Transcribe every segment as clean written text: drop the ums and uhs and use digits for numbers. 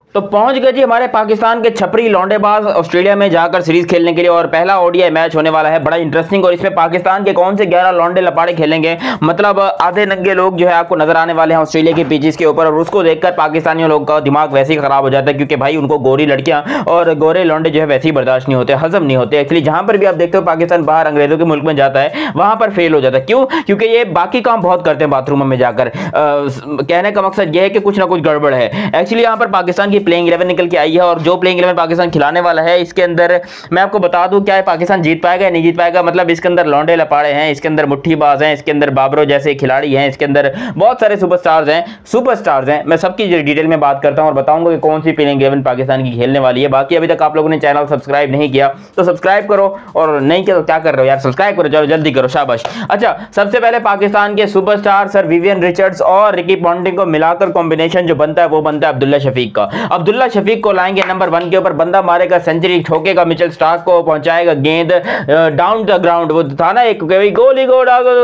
तो पहुंच गए जी हमारे पाकिस्तान के छपरी लौंडेबाज ऑस्ट्रेलिया में जाकर सीरीज खेलने के लिए। और पहला ओडीआई मैच होने वाला है बड़ा इंटरेस्टिंग। और इसमें पाकिस्तान के कौन से 11 लौंडे लपाड़े खेलेंगे, मतलब आधे नंगे लोग जो है आपको नजर आने वाले हैं ऑस्ट्रेलिया की पिचेस के ऊपर। और उसको देखकर पाकिस्तानियों लोगों का दिमाग वैसे ही खराब हो जाता है, क्योंकि भाई उनको गोरी लड़कियां और गोरे लौंडे जो है वैसे ही बर्दाश्त नहीं होते, हजम नहीं होते। एक्चुअली जहां पर भी आप देखते हो पाकिस्तान बाहर अंग्रेजों के मुल्क में जाता है, वहां पर फेल हो जाता है। क्यों? क्योंकि ये बाकी काम बहुत करते हैं बाथरूम में जाकर। कहने का मकसद यह है कि कुछ ना कुछ गड़बड़ है। एक्चुअली यहां पर पाकिस्तान की प्लेइंग 11 निकल के आई है, और जो प्लेइंग 11 पाकिस्तान खिलाने वाला है इसके अंदर मैं आपको बता दूं क्या है, पाकिस्तान जीत पाएगा या नहीं जीत पाएगा। मतलब इसके अंदर लौंडे लपाड़े हैं, इसके अंदर मुट्ठीबाज हैं, इसके अंदर बाबरों जैसे खिलाड़ी हैं, इसके अंदर बहुत सारे सुपरस्टार्स हैं। मैं सबकी डिटेल में बात करता हूं और बताऊंगा कि कौन सी प्लेइंग 11 पाकिस्तान की खेलने वाली है। बाकी अभी तक आप लोगों ने चैनल सब्सक्राइब नहीं किया तो सब्सक्राइब करो, और नहीं किया तो क्या कर रहे हो यार, सब्सक्राइब करो, चलो जल्दी करो, शाबाश। अच्छा, सबसे पहले पाकिस्तान के सुपरस्टार सर विवियन रिचर्ड्स और रिकी पॉन्टिंग को मिलाकर कॉम्बिनेशन जो बनता है वो बनता है अब्दुल्ला शफीक का। अब्दुल्ला शफीक को लाएंगे नंबर 1 के ऊपर, बंदा मारेगा सेंचुरी, ठोकेगा मिचेल स्टार्क को, पहुंचाएगा गेंद डाउन द ग्राउंड। वो था ना एक गोली गो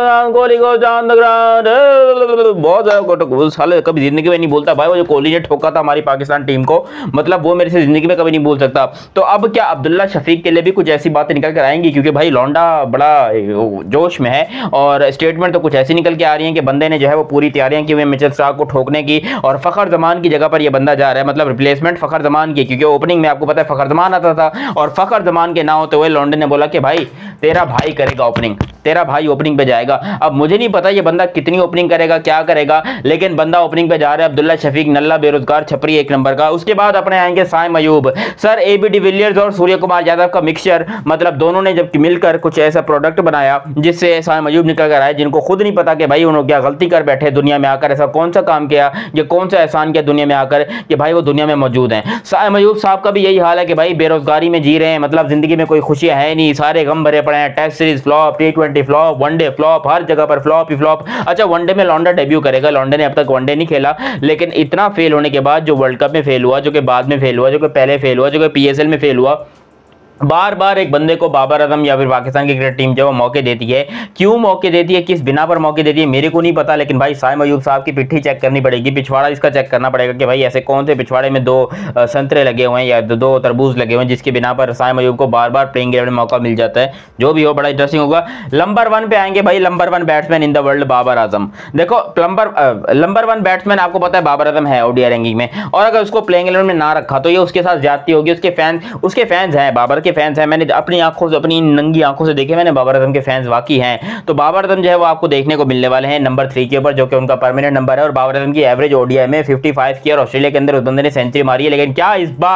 डाउन द ग्राउंड, बहुत ज्यादा साले कभी जिंदगी में नहीं बोलता भाई। वो जो कोहली ने ठोका था हमारी पाकिस्तान टीम को, मतलब वो मेरे से जिंदगी में कभी नहीं बोल सकता। तो अब क्या अब्दुल्ला शफीक के लिए भी कुछ ऐसी बातें निकल कर आएंगी, क्योंकि भाई लौंडा बड़ा जोश में है और स्टेटमेंट तो कुछ ऐसी निकल के आ रही है कि बंदे ने जो है वो पूरी तैयारियां की हुई मिचेल स्टार्क को ठोकने की, और फखर जमान की जगह पर ये बंदा जा रहा है, मतलब रिप्लेसमेंट फखर जमान की। क्योंकि ओपनिंग में आपको पता है फखर जमान आता था, और फखर जमान के ना होते हुए लौंडे ने बोला कि भाई तेरा भाई करेगा ओपनिंग, तेरा भाई ओपनिंग पे जाएगा। अब मुझे नहीं पता ये बंदा कितनी ओपनिंग करेगा, क्या करेगा, लेकिन बंदा ओपनिंग पे जा रहा है अब्दुल्ला शफीक, नल्ला बेरोजगार छपरी 1 नंबर का। उसके बाद अपने आएंगे Saim Ayub. Sir AB de Villiers और सूर्य कुमार यादव का मिक्सचर, मतलब दोनों ने जब मिलकर कुछ ऐसा प्रोडक्ट बनाया जिससे साइम अयूब निकल कर आए, जिनको खुद नहीं पता कि भाई उन्होंने क्या गलती कर बैठे दुनिया में आकर, ऐसा कौन सा काम किया या कौन सा एहसान किया दुनिया में आकर कि भाई वो दुनिया में मौजूद हैं। साइम अयूब साहब का भी यही हाल है कि भाई बेरोजगारी में जी रहे हैं, मतलब जिंदगी में कोई खुशियां है नहीं, सारे गम भरे पड़े हैं। Test series flop, T20 flop, one day flop, हर जगह पर फ्लॉप ही फ्लॉप। अच्छा, वनडे में लौंडा डेब्यू करेगा, लौंडे ने अब तक वनडे नहीं खेला, लेकिन इतना फेल होने के बाद जो वर्ल्ड कप में फेल हुआ, जो कि बाद में फेल हुआ, जो कि पहले फेल हुआ, जो कि PSL में फेल हुआ, बार बार एक बंदे को बाबर आजम या फिर पाकिस्तान की क्रिकेट टीम जो वो मौके देती है। क्यों मौके देती है, किस बिना पर मौके देती है, मेरे को नहीं पता। लेकिन भाई साइम अयूब साहब की पिट्ठी चेक करनी पड़ेगी, पिछवाड़ा इसका चेक करना पड़ेगा कि भाई ऐसे कौन से पिछवाड़े में 2 संतरे लगे हुए हैं या 2 तरबूज लगे हुए हैं जिसके बिना पर साइम अयूब को बार बार प्लेइंग 11 में मौका मिल जाता है। जो भी हो बड़ा इंटरेस्टिंग होगा। नंबर 1 पे आएंगे भाई, number 1 batsman in the world Babar Azam. देखो नंबर 1 बैट्समैन आपको पता है बाबर आजम है ओडीआई रैंकिंग में, और अगर उसको प्लेइंग 11 में ना रखा तो ये उसके साथ ज्यादती होगी। उसके फैंस हैं, बाबर के फैंस हैं, मैंने अपनी आंखों से, अपनी नंगी आंखों से देखे मैंने, बाबर आजम के फैंस वाकई हैं। तो बाबर आजम जो है वो आपको देखने को मिलने वाले हैं नंबर 3 के ऊपर, जो कि उनका परमानेंट नंबर है। और बाबर आजम की एवरेज ओडीआई में 55 की, और ऑस्ट्रेलिया के अंदर उस बंदे ने सेंचुरी मारी है। लेकिन क्या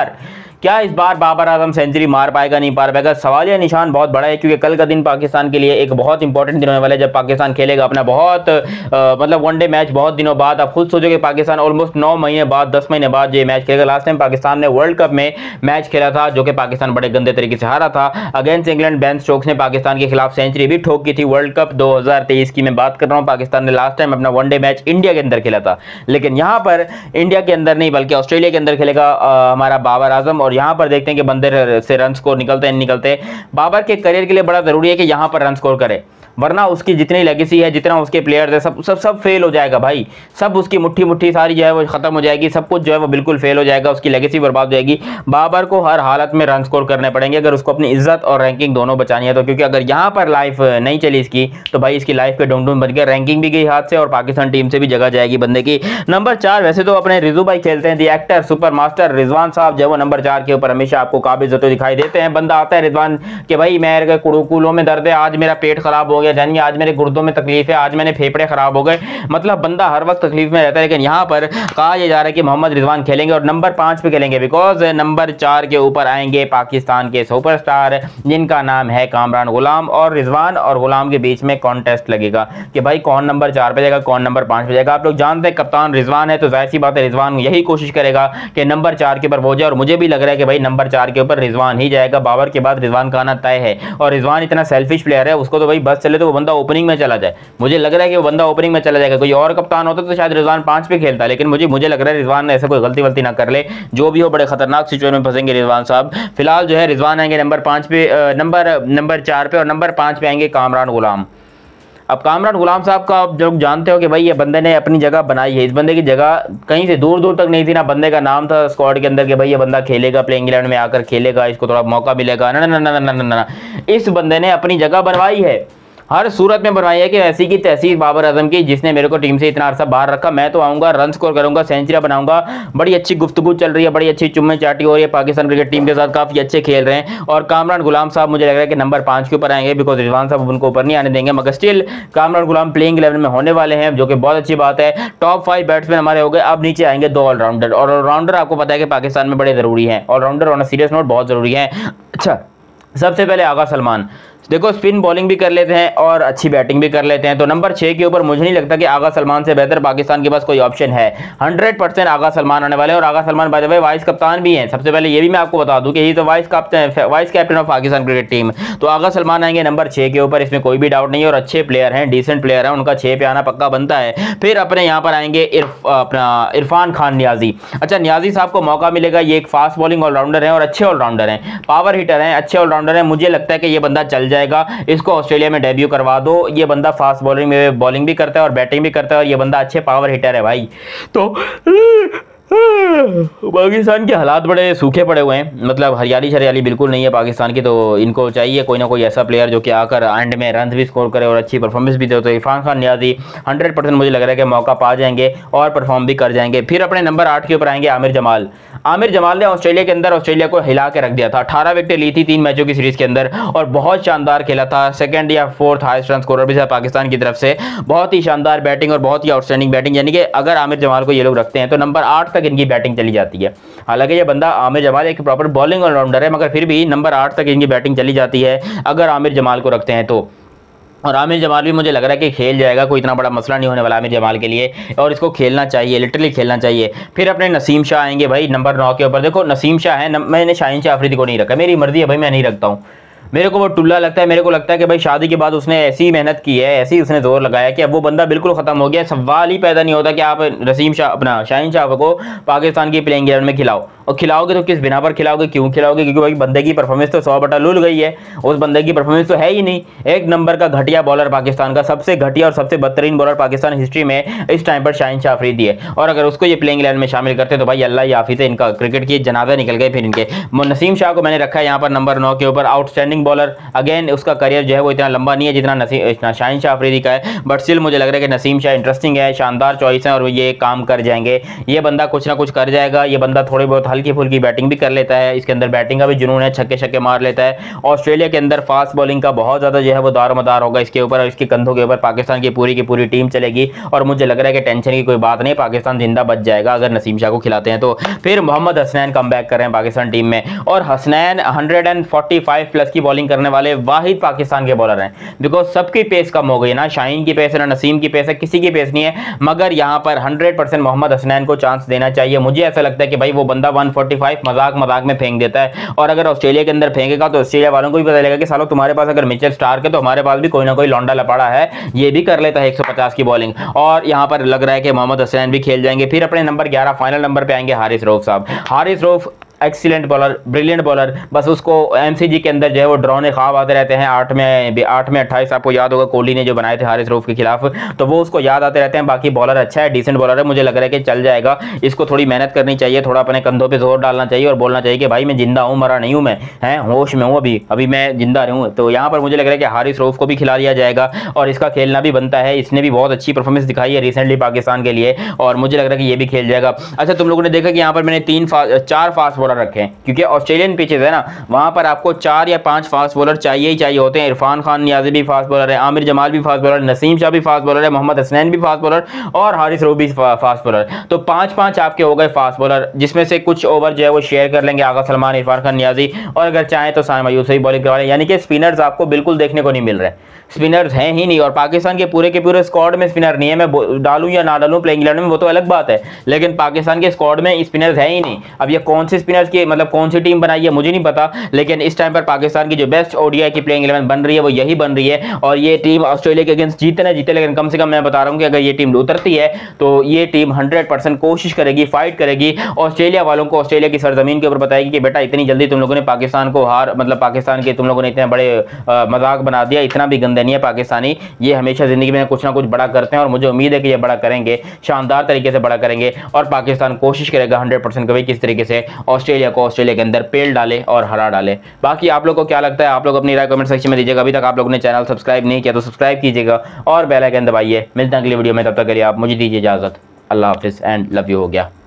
इस बार बाबर आजम सेंचुरी मार पाएगा, नहीं मार पाएगा, सवालिया निशान बहुत बड़ा है। क्योंकि कल का दिन पाकिस्तान के लिए एक बहुत इंपॉर्टेंट दिन होने वाला है, जब पाकिस्तान खेलेगा अपना बहुत मतलब वनडे मैच बहुत दिनों बाद। आप खुद सोचोगे पाकिस्तान ऑलमोस्ट 9 महीने बाद, 10 महीने बाद ये मैच खेलेगा। लास्ट टाइम पाकिस्तान ने वर्ल्ड कप में मैच खेला था, जो कि पाकिस्तान बड़े गंदे तरीके से हारा था अगेंस्ट इंग्लैंड। बेन स्टोक्स ने पाकिस्तान के खिलाफ सेंचुरी भी ठोक की थी। वर्ल्ड कप 2023 की मैं बात कर रहा हूँ। पाकिस्तान ने लास्ट टाइम अपना वनडे मैच इंडिया के अंदर खेला था, लेकिन यहाँ पर इंडिया के अंदर नहीं बल्कि ऑस्ट्रेलिया के अंदर खेलेगा हमारा बाबर आजम। और यहाँ पर देखते हैं कि बंदे से रन स्कोर निकलते हैं, निकलते। बाबर के करियर के लिए बड़ा जरूरी है कि यहां पर रन स्कोर करे, वरना उसकी जितनी लेगेसी है, जितना उसके प्लेयर्स है, सब फेल हो जाएगा भाई। सब उसकी मुट्ठी सारी जो है वो खत्म हो जाएगी, सब कुछ जो है वो बिल्कुल फेल हो जाएगा, उसकी लेगेसी बर्बाद हो जाएगी। बाबर को हर हालत में रन स्कोर करने पड़ेंगे अगर उसको अपनी इज्जत और रैंकिंग दोनों बचानी है तो। क्योंकि अगर यहाँ पर लाइफ नहीं चली इसकी तो भाई इसकी लाइफ पे डूम बच गया, रैंकिंग भी गई हाथ से और पाकिस्तान टीम से भी जगह जाएगी बंदे की। नंबर 4 वैसे तो अपने रिजू भाई खेलते हैं, the actor super master Rizwan साहब जो है वो नंबर 4 के ऊपर हमेशा आपको काबिज होते दिखाई देते हैं। बंदा आता है रिजवान कि भाई मेरे कुड़ूकुलों में दर्द है, आज मेरा पेट खराब हो गया, जानिए आज मेरे गुर्दों में तकलीफ है, आज मैंने फेफड़े खराब हो गए। मतलब बंदा हर वक्त तकलीफ में रहता है। लेकिन यहाँ पर कहा यह जा रहा है कि मोहम्मद रिजवान खेलेंगे और नंबर 5 पे खेलेंगे, बिकॉज नंबर 4 के ऊपर आएंगे पाकिस्तान के सुपरस्टार जिनका नाम है कामरान गुलाम। और रिजवान और गुलाम के बीच में कॉन्टेस्ट लगेगा कि भाई कौन नंबर 4 पे जाएगा, कौन नंबर 5 पे जाएगा। आप लोग जानते हैं कप्तान रिजवान है, तो जाहिर सी बात है रिजवान यही कोशिश करेगा कि नंबर 4 के ऊपर वो जाए। और मुझे भी लग रहा है कि भाई नंबर 4 के ऊपर रिजवान ही जाएगा। बाबर के बाद रिजवान का आना तय है। और रिजवान इतना सेल्फिश प्लेयर है, उसको तो भाई बस चले तो वो बंदा ओपनिंग में चला जाए। मुझे लग रहा है कि वो बंदा ओपनिंग में चला जाएगा। कोई और कप्तान होता तो शायद रिजवान 5 पे खेलता, लेकिन मुझे लग रहा है रिजवान ऐसे कोई गलती ना कर ले। जो भी हो बड़े खतरनाक सिचुएशन में फंसेंगे रिजवान साहब। फिलहाल जो है रिजवान आएंगे नंबर 5 पे, नंबर 4 पे, और नंबर 5 पे आएंगे कामरान गुलाम। अब कामरान गुलाम साहब का आप लोग जानते हो कि भाई ये बंदे ने अपनी जगह बनाई है, इस बंदे की जगह कहीं से दूर दूर तक नहीं थी ना, बंदे का नाम था स्क्वाड के अंदर कि भाई ये बंदा खेलेगा, प्लेइंग 11 में आकर खेलेगा, इसको थोड़ा मौका मिलेगा, ना ना ना ना ना ना ना, इस बंदे ने अपनी जगह बनवाई है, हर सूरत में बनवाई है कि ऐसी की तैसी बाबर आजम की, जिसने मेरे को टीम से इतना अरसा बाहर रखा, मैं तो आऊंगा, रन स्कोर करूंगा, सेंचुरी बनाऊंगा। बड़ी अच्छी गुफ्तगू चल रही है, बड़ी अच्छी चुम्मे चाटी हो रही है पाकिस्तान क्रिकेट टीम के साथ, काफी अच्छे खेल रहे हैं। और कामरान गुलाम साहब मुझे लग रहा है कि नंबर 5 के ऊपर आएंगे, बिकॉज रिजवान साहब उनको ऊपर नहीं आने देंगे, मगर स्टिल कामरान गुलाम प्लेइंग 11 में होने वाले हैं, जो कि बहुत अच्छी बात है। टॉप 5 बैट्समैन हमारे हो गए, अब नीचे आएंगे 2 ऑलराउंडर, और ऑलराउंडर आपको पता है कि पाकिस्तान में बड़े जरूरी है, ऑलराउंडर ऑन सीरियस नोट बहुत जरूरी है। अच्छा, सबसे पहले आगा सलमान, देखो स्पिन बॉलिंग भी कर लेते हैं और अच्छी बैटिंग भी कर लेते हैं, तो नंबर 6 के ऊपर मुझे नहीं लगता कि आगा सलमान से बेहतर पाकिस्तान के पास कोई ऑप्शन है। 100% आगा सलमान आने वाले हैं, और Agha Salman by the way vice कप्तान भी हैं। सबसे पहले ये भी मैं आपको बता दूं कि ये तो vice captain of Pakistan cricket team, तो आगा सलमान आएंगे नंबर 6 के ऊपर, इसमें कोई भी डाउट नहीं है, और अच्छे प्लेयर हैं, डिसेंट प्लेयर हैं, उनका 6 पे आना पक्का बनता है। फिर अपने यहाँ पर आएंगे अपना इरफान खान नियाजी। अच्छा, नियाजी साहब को मौका मिलेगा, ये एक फास्ट बॉलिंग ऑलराउंडर है और अच्छे ऑलराउंडर हैं, पावर हिटर हैं, अच्छे ऑलराउंडर हैं, मुझे लगता है कि ये बंदा चल जाएगा, इसको ऑस्ट्रेलिया में डेब्यू करवा दो। ये बंदा फास्ट बॉलिंग में बॉलिंग भी करता है और बैटिंग भी करता है, और ये बंदा अच्छे पावर हिटर है भाई। तो पाकिस्तान के हालात बड़े सूखे पड़े हुए हैं, मतलब हरियाली बिल्कुल नहीं है पाकिस्तान की, तो इनको चाहिए कोई ना कोई ऐसा प्लेयर जो कि आकर एंड में रन भी स्कोर करे और अच्छी परफॉर्मेंस भी दे। तो इरफान खान नियाजी 100% मुझे लग रहा है कि मौका पा जाएंगे और परफॉर्म भी कर जाएंगे। फिर अपने नंबर 8 के ऊपर आएंगे आमिर जमाल। आमिर जमाल ने ऑस्ट्रेलिया के अंदर ऑस्ट्रेलिया को हिला के रख दिया था, 18 विकेटें ली थी 3 मैचों की सीरीज के अंदर, और बहुत शानदार खेला था, सेकंड या फोर्थ हाईएस्ट रन स्कोरर भी था पाकिस्तान की तरफ से। बहुत ही शानदार बैटिंग और बहुत ही आउटस्टैंडिंग बैटिंग, यानी कि अगर आमिर जमाल को ये लोग रखते हैं तो नंबर 8 तक इनकी बैटिंग चली जाती है। हालांकि ये बंदा आमिर जमाल एक प्रॉपर बॉलिंग ऑलराउंडर है, मगर फिर भी नंबर 8 तक इनकी बैटिंग चली जाती है अगर आमिर जमाल को रखते हैं तो। और आमिर जमाल भी मुझे लग रहा है कि खेल जाएगा, कोई इतना बड़ा मसला नहीं होने वाला आमिर जमाल के लिए, और इसको खेलना चाहिए, लिटरली खेलना चाहिए। फिर अपने नसीम शाह आएंगे भाई नंबर 9 के ऊपर। देखो नसीम शाह है, मैंने शाहीन शाह अफरीदी को नहीं रखा, मेरी मर्जी है भाई, मैं नहीं रखता हूँ, मेरे को वो टुल्ला लगता है। मेरे को लगता है कि भाई शादी के बाद उसने ऐसी मेहनत की है, ऐसी उसने जोर लगाया कि अब वो बंदा बिल्कुल खत्म हो गया। सवाल ही पैदा नहीं होता कि आप नसीम शाह अपना शाहीन शाह को पाकिस्तान की प्लेइंग 11 में खिलाओ, और खिलाओगे तो किस बिना पर खिलाओगे, क्यों खिलाओगे? क्योंकि भाई बंदे की परफॉर्मेंस तो 100 बटा लुल गई है, उस बंदे की परफॉर्मेंस तो है ही नहीं। एक नंबर का घटिया बॉलर पाकिस्तान का, सबसे घटिया और सबसे बदतरीन बॉलर पाकिस्तान हिस्ट्री में इस टाइम पर शाहीन शाह अफरीदी है, और अगर उसको ये प्लेइंग 11 में शामिल करते तो भाई अल्लाह याफिज़ है, इनका क्रिकेट की जनाजा निकल गए फिर इनके। नसीम शाह को मैंने रखा है यहाँ पर नंबर 9 के ऊपर, आउटस्टैंडिंग बॉलर। अगेन उसका करियर जो है वो इतना लंबा नहीं है जितना शाहीन शाह अफरीदी का है, बट स्टिल मुझे लग रहा है कि नसीम शाह इंटरेस्टिंग है, शानदार चॉइस है, और ये काम कर जाएंगे। ये बंदा कुछ ना कुछ कर जाएगा, ये बंदा थोड़ी बहुत हल्की फुल्की बैटिंग भी कर लेता है, इसके अंदर बैटिंग का भी जुनून है, छक्के छक्के मार लेता है। ऑस्ट्रेलिया के अंदर फास्ट बॉलिंग का बहुत ज्यादा जो है वो दारोमदार होगा इसके ऊपर, और इसके कंधों के ऊपर पाकिस्तान की पूरी टीम चलेगी, और मुझे लग रहा है कि टेंशन की कोई बात नहीं, पाकिस्तान जिंदा बच जाएगा अगर नसीम शाह को खिलाते हैं तो। फिर मोहम्मद हसनैन कम बैक कर रहे हैं पाकिस्तान टीम में, और हसनैन 145 प्लस की बॉलिंग करने वाले वाहिद पाकिस्तान के बॉलर हैं, बिकॉज सबकी पेस कम हो गई ना, शाहीन की पेस है ना नसीम की पेस है, किसी की पेस नहीं है, मगर यहाँ पर 100% मोहम्मद हसनैन को चांस देना चाहिए। मुझे ऐसा लगता है कि भाई वो बंदा 145 मजाक में फेंक देता है, और अगर ऑस्ट्रेलिया के अंदर फेंकेगा तो ऑस्ट्रेलिया वालों को भी पता लगेगा कि सालों तुम्हारे पास अगर मिचेल स्टार्क है तो हमारे पास भी कोई ना कोई लौंडा लपाड़ा है, ये भी कर लेता है 150 की बॉलिंग, और यहाँ पर लग रहा है कि मोहम्मद हसनैन भी खेल जाएंगे। फिर अपने नंबर 11 फाइनल नंबर पे आएंगे हारिस रऊफ साहब। Haris Rauf excellent bowler, brilliant bowler, बस उसको एमसीजी के अंदर जो है वो ड्रॉने ख्वाब आते रहते हैं। 8 में 28 आपको याद होगा कोहली ने जो बनाए थे हारिस रऊफ के खिलाफ, तो वो उसको याद आते रहते हैं। बाकी बॉलर अच्छा है, डिसेंट बॉलर है, मुझे लग रहा है कि चल जाएगा। इसको थोड़ी मेहनत करनी चाहिए, थोड़ा अपने कंधों पे जोर डालना चाहिए और बोलना चाहिए कि भाई मैं जिंदा हूँ, मरा नहीं हूँ, मैं हैं होश में हूँ, अभी मैं जिंदा रहूँ। तो यहाँ पर मुझे लग रहा है कि हारिस रऊफ को भी खिला दिया जाएगा, और इसका खेलना भी बनता है, इसने भी बहुत अच्छी परफॉर्मेंस दिखाई है रिसेंटली पाकिस्तान के लिए, और मुझे लग रहा है कि ये भी खेल जाएगा। अच्छा, तुम लोगों ने देखा कि यहाँ पर मैंने 4 फास्ट बॉलर रखे हैं, क्योंकि ऑस्ट्रेलियन पिचेस है ना, वहां पर आपको 4 या 5 फास्ट बॉलर चाहिए ही चाहिए होते हैं। इरफान खान नियाजी भी फास्ट बॉलर है, आमिर जमाल भी फास्ट बॉलर, नसीम शाह भी फास्ट बॉलर है, मोहम्मद हसनैन भी फास्ट बॉलर, और हारिस रऊफ भी फास्ट बॉलर। तो 5-5 आपके हो गए फास्ट बॉलर, जिसमें से कुछ ओवर जो है वो शेयर कर लेंगे आगा सलमान, इरफान खान नियाजी, और अगर चाहें तो साइम अयूब से भी बॉलिंग करवा लें। यानी कि स्पिनर्स आपको बिल्कुल देखने को नहीं मिल रहे, स्पिनर्स हैं ही नहीं, और पाकिस्तान के पूरे स्क्वाड में स्पिनर नहीं है। मैं डालूं या ना डालूं प्लेइंग 11 में वो तो अलग बात है, लेकिन पाकिस्तान के स्क्वाड में स्पिनर्स है ही नहीं। अब ये कौन से स्पिनर प्लेयर्स की मतलब कौन सी टीम बनाई है मुझे नहीं पता, लेकिन इस टाइम पर पाकिस्तान की जो बेस्ट ओडीआई की प्लेइंग 11 बन रही है वो यही बन रही है। और ये टीम ऑस्ट्रेलिया के अगेंस्ट जीते ना जीते, लेकिन कम से कम मैं बता रहा हूं कि अगर ये टीम उतरती है तो ये टीम 100% कोशिश करेगी, फाइट करेगी, ऑस्ट्रेलिया वालों को ऑस्ट्रेलिया की सरजमीन के ऊपर बताएगी कि बेटा इतनी जल्दी तुम लोगों ने पाकिस्तान को हार मतलब पाकिस्तान के तुम लोगों ने इतने बड़े मजाक बना दिया, इतना भी गंदे नहीं है पाकिस्तानी, ये हमेशा जिंदगी में कुछ ना कुछ बड़ा करते हैं और मुझे उम्मीद है कि ये बड़ा करेंगे, शानदार तरीके से बड़ा करेंगे और पाकिस्तान कोशिश करेगा 100% कभी किस तरीके से ऑस्ट्रेलिया को ऑस्ट्रेलिया के अंदर पेल डाले और हरा डाले। बाकी आप लोग को क्या लगता है, आप लोग अपनी राय कमेंट सेक्शन में दीजिएगा। अभी तक आप लोगों ने चैनल सब्सक्राइब नहीं किया तो सब्सक्राइब कीजिएगा और बेल आइकन दबाइए। मिलते हैं अगली वीडियो में, तब तक के लिए आप मुझे दीजिए इजाजत। अल्लाह हाफिज़ एंड लव यू हो गया।